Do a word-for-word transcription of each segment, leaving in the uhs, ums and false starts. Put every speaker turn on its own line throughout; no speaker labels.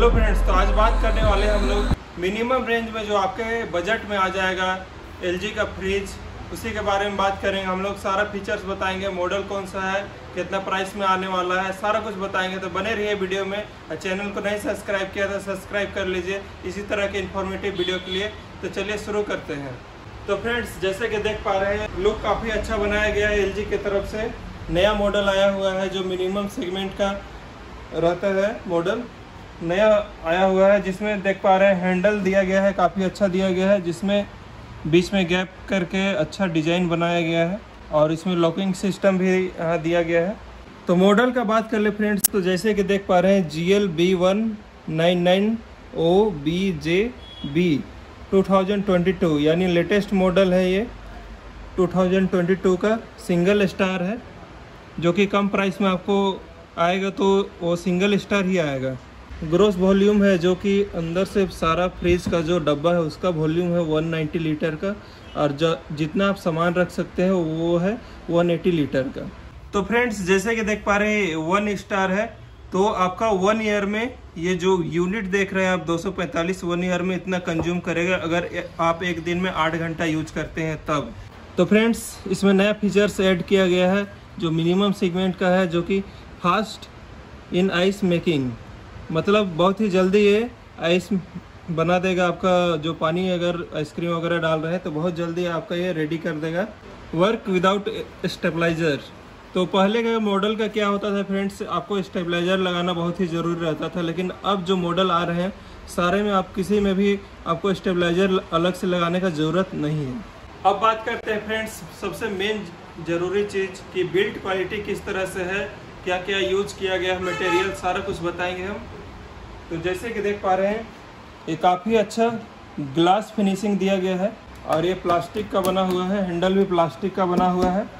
Hello friends, तो आज बात करने वाले हैं हम लोग मिनिमम रेंज में जो आपके बजट में आ जाएगा एलजी का फ्रिज, उसी के बारे में बात करेंगे हम लोग। सारा फीचर्स बताएंगे, मॉडल कौन सा है, कितना प्राइस में आने वाला है, सारा कुछ बताएंगे। तो बने रहिए वीडियो में। चैनल को नहीं सब्सक्राइब किया तो सब्सक्राइब कर लीजिए इसी तरह के इन्फॉर्मेटिव वीडियो के लिए। तो चलिए शुरू करते हैं। तो फ्रेंड्स, जैसे कि देख पा रहे हैं, लुक काफ़ी अच्छा बनाया गया है एलजी की तरफ से। नया मॉडल आया हुआ है जो मिनिमम सेगमेंट का रहता है, मॉडल नया आया हुआ है, जिसमें देख पा रहे हैं हैंडल दिया गया है, काफ़ी अच्छा दिया गया है, जिसमें बीच में गैप करके अच्छा डिज़ाइन बनाया गया है और इसमें लॉकिंग सिस्टम भी यहाँ दिया गया है। तो मॉडल का बात कर ले फ्रेंड्स, तो जैसे कि देख पा रहे हैं G L B one nine nine O B J B two thousand twenty two, यानी लेटेस्ट मॉडल है ये। टू थाउजेंड ट्वेंटी टू का सिंगल स्टार है, जो कि कम प्राइस में आपको आएगा तो वो सिंगल स्टार ही आएगा। ग्रॉस वॉल्यूम है, जो कि अंदर से सारा फ्रिज का जो डब्बा है उसका वॉल्यूम है वन नाइंटी लीटर का, और जो जितना आप सामान रख सकते हैं वो है वन एटी लीटर का। तो फ्रेंड्स, जैसे कि देख पा रहे हैं वन स्टार है, तो आपका वन ईयर में ये जो यूनिट देख रहे हैं आप दो सौ पैंतालीस वन ईयर में इतना कंज्यूम करेगा, अगर आप एक दिन में आठ घंटा यूज करते हैं तब। तो फ्रेंड्स, इसमें नया फीचर्स ऐड किया गया है जो मिनिमम सेगमेंट का है, जो कि फास्ट इन आइस मेकिंग, मतलब बहुत ही जल्दी ये आइस बना देगा। आपका जो पानी अगर आइसक्रीम वगैरह डाल रहे हैं तो बहुत जल्दी आपका ये रेडी कर देगा। Work without stabiliser. तो पहले के मॉडल का क्या होता था फ्रेंड्स, आपको स्टेबलाइज़र लगाना बहुत ही ज़रूरी रहता था, लेकिन अब जो मॉडल आ रहे हैं सारे में आप किसी में भी आपको स्टेबलाइज़र अलग से लगाने का ज़रूरत नहीं है। अब बात करते हैं फ्रेंड्स सबसे मेन ज़रूरी चीज़ की बिल्ड क्वालिटी किस तरह से है, क्या क्या यूज किया गया है, मटेरियल सारा कुछ बताएंगे हम। तो जैसे कि देख पा रहे हैं ये काफ़ी अच्छा ग्लास फिनिशिंग दिया गया है, और ये प्लास्टिक का बना हुआ है, हैंडल भी प्लास्टिक का बना हुआ है,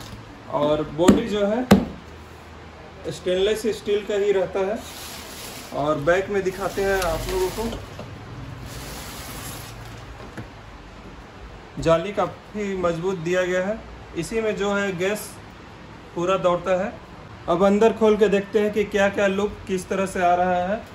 और बॉडी जो है स्टेनलेस स्टील का ही रहता है। और बैक में दिखाते हैं आप लोगों को, जाली काफ़ी मजबूत दिया गया है, इसी में जो है गैस पूरा दौड़ता है। अब अंदर खोल के देखते हैं कि क्या क्या लुक किस तरह से आ रहा है।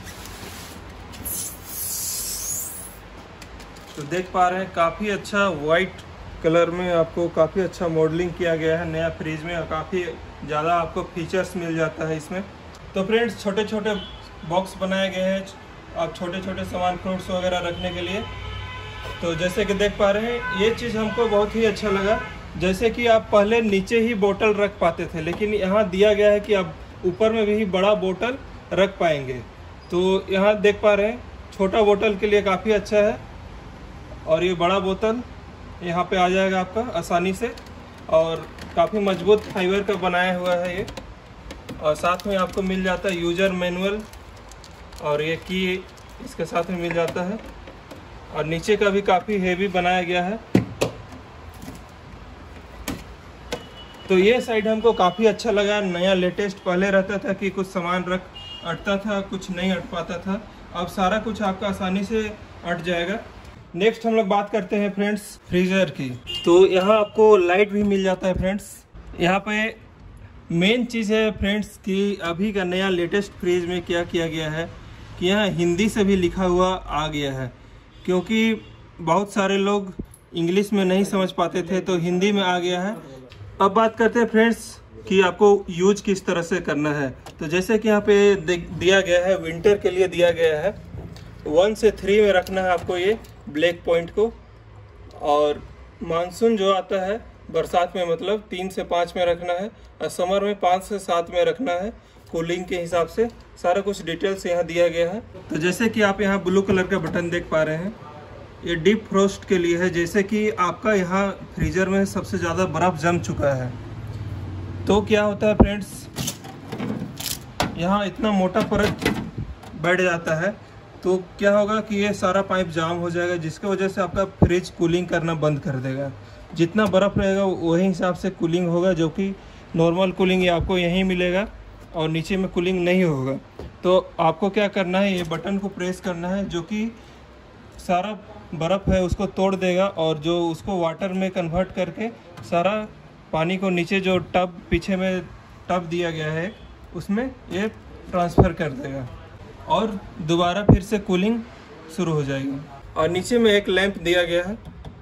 तो देख पा रहे हैं काफ़ी अच्छा वाइट कलर में आपको काफ़ी अच्छा मॉडलिंग किया गया है नया फ्रिज में, और काफ़ी ज़्यादा आपको फीचर्स मिल जाता है इसमें। तो फ्रेंड्स, छोटे छोटे बॉक्स बनाए गए हैं आप छोटे छोटे सामान फ्रूट्स वगैरह रखने के लिए। तो जैसे कि देख पा रहे हैं ये चीज़ हमको बहुत ही अच्छा लगा, जैसे कि आप पहले नीचे ही बोतल रख पाते थे, लेकिन यहाँ दिया गया है कि आप ऊपर में भी बड़ा बोतल रख पाएंगे। तो यहाँ देख पा रहे हैं छोटा बोतल के लिए काफ़ी अच्छा है, और ये बड़ा बोतल यहाँ पे आ जाएगा आपका आसानी से, और काफ़ी मजबूत फाइबर का बनाया हुआ है ये। और साथ में आपको मिल जाता है यूजर मैनुअल, और ये की इसके साथ में मिल जाता है, और नीचे का भी काफ़ी हेवी बनाया गया है। तो ये साइड हमको काफ़ी अच्छा लगा, नया लेटेस्ट। पहले रहता था कि कुछ सामान रख अटता था, कुछ नहीं अट पाता था, अब सारा कुछ आपका आसानी से अट जाएगा। नेक्स्ट हम लोग बात करते हैं फ्रेंड्स फ्रीजर की। तो यहाँ आपको लाइट भी मिल जाता है फ्रेंड्स। यहाँ पे मेन चीज़ है फ्रेंड्स कि अभी का नया लेटेस्ट फ्रिज में क्या किया गया है कि यहाँ हिंदी से भी लिखा हुआ आ गया है, क्योंकि बहुत सारे लोग इंग्लिश में नहीं समझ पाते थे, तो हिंदी में आ गया है। अब बात करते हैं फ्रेंड्स कि आपको यूज किस तरह से करना है। तो जैसे कि यहाँ पे दिया गया है, विंटर के लिए दिया गया है, वन से थ्री में रखना है आपको ये ब्लैक पॉइंट को, और मानसून जो आता है बरसात में मतलब तीन से पाँच में रखना है, और समर में पाँच से सात में रखना है कूलिंग के हिसाब से। सारा कुछ डिटेल्स यहाँ दिया गया है। तो जैसे कि आप यहाँ ब्लू कलर का बटन देख पा रहे हैं, ये डीप फ्रोस्ट के लिए है। जैसे कि आपका यहाँ फ्रीजर में सबसे ज़्यादा बर्फ़ जम चुका है, तो क्या होता है फ्रेंड्स, यहाँ इतना मोटा परत बैठ जाता है, तो क्या होगा कि ये सारा पाइप जाम हो जाएगा, जिसकी वजह से आपका फ्रिज कूलिंग करना बंद कर देगा। जितना बर्फ़ रहेगा वही हिसाब से कूलिंग होगा, जो कि नॉर्मल कूलिंग ये आपको यहीं मिलेगा और नीचे में कूलिंग नहीं होगा। तो आपको क्या करना है, ये बटन को प्रेस करना है, जो कि सारा बर्फ़ है उसको तोड़ देगा, और जो उसको वाटर में कन्वर्ट करके सारा पानी को नीचे जो टब पीछे में टब दिया गया है उसमें ये ट्रांसफ़र कर देगा। और दोबारा फिर से कूलिंग शुरू हो जाएगी। और नीचे में एक लैंप दिया गया है।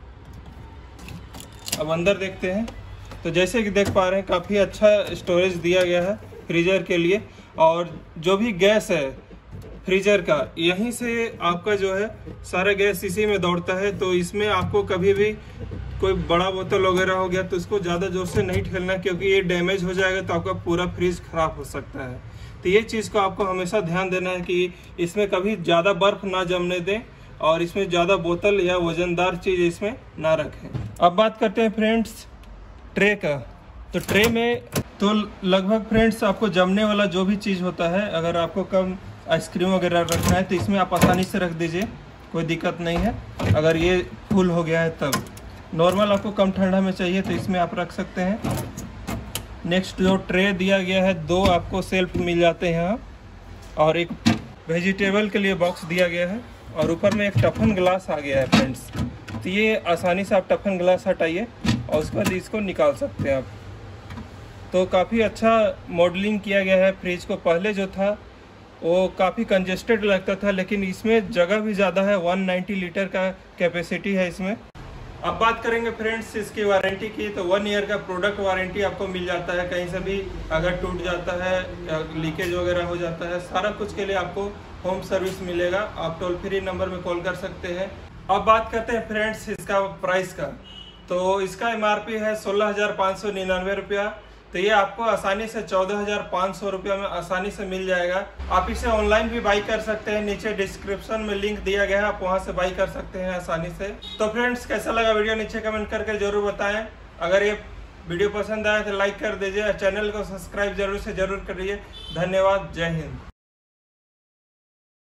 अब अंदर देखते हैं। तो जैसे कि देख पा रहे हैं काफ़ी अच्छा स्टोरेज दिया गया है फ्रीजर के लिए। और जो भी गैस है फ्रीजर का, यहीं से आपका जो है सारा गैस इसी में दौड़ता है। तो इसमें आपको कभी भी कोई बड़ा बोतल वगैरह हो गया तो उसको ज़्यादा जोर से नहीं ठेलना, क्योंकि ये डैमेज हो जाएगा तो आपका पूरा फ्रिज खराब हो सकता है। तो ये चीज़ को आपको हमेशा ध्यान देना है कि इसमें कभी ज़्यादा बर्फ़ ना जमने दें और इसमें ज़्यादा बोतल या वजनदार चीज़ इसमें ना रखें। अब बात करते हैं फ्रेंड्स ट्रे का। तो ट्रे में तो लगभग फ्रेंड्स आपको जमने वाला जो भी चीज़ होता है, अगर आपको कम आइसक्रीम वगैरह रखना है तो इसमें आप आसानी से रख दीजिए, कोई दिक्कत नहीं है। अगर ये फुल हो गया है तब, नॉर्मल आपको कम ठंडा में चाहिए तो इसमें आप रख सकते हैं। नेक्स्ट जो ट्रे दिया गया है, दो आपको सेल्फ मिल जाते हैं यहाँ, और एक वेजिटेबल के लिए बॉक्स दिया गया है, और ऊपर में एक टफन ग्लास आ गया है फ्रेंड्स। तो ये आसानी से आप टफन ग्लास हटाइए और उसके बाद इसको निकाल सकते हैं आप। तो काफ़ी अच्छा मॉडलिंग किया गया है फ्रिज को। पहले जो था वो काफ़ी कंजेस्टेड लगता था, लेकिन इसमें जगह भी ज़्यादा है। एक सौ नब्बे लीटर का कैपेसिटी है इसमें। अब बात करेंगे फ्रेंड्स इसकी वारंटी की। तो वन ईयर का प्रोडक्ट वारंटी आपको मिल जाता है। कहीं से भी अगर टूट जाता है या लीकेज वगैरह हो जाता है, सारा कुछ के लिए आपको होम सर्विस मिलेगा। आप टोल फ्री नंबर में कॉल कर सकते हैं। अब बात करते हैं फ्रेंड्स इसका प्राइस का। तो इसका एम आर पी है सोलह हज़ार पाँच सौ निन्यानवे रुपया। तो ये आपको आसानी से चौदह हज़ार पाँच सौ रुपया में आसानी से मिल जाएगा। आप इसे ऑनलाइन भी बाई कर सकते हैं, नीचे डिस्क्रिप्शन में लिंक दिया गया है, आप वहां से बाई कर सकते हैं आसानी से। तो फ्रेंड्स कैसा लगा वीडियो नीचे कमेंट करके जरूर बताएं। अगर ये वीडियो पसंद आया तो लाइक कर दीजिए, चैनल को सब्सक्राइब जरूर से जरूर करिए। धन्यवाद, जय हिंद।